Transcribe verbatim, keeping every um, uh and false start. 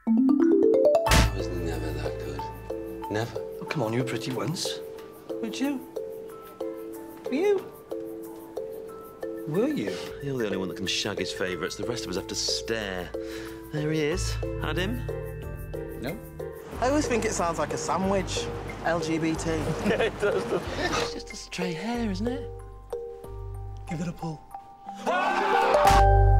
I was never that good. Never. Oh, come on, you were pretty once. Weren't you? Were you? Were you? You're the only one that can shag his favourites. The rest of us have to stare. There he is. Had him? No. I always think it sounds like a sandwich. L G B T. Yeah, it does. It's just a stray hair, isn't it? Give it a pull.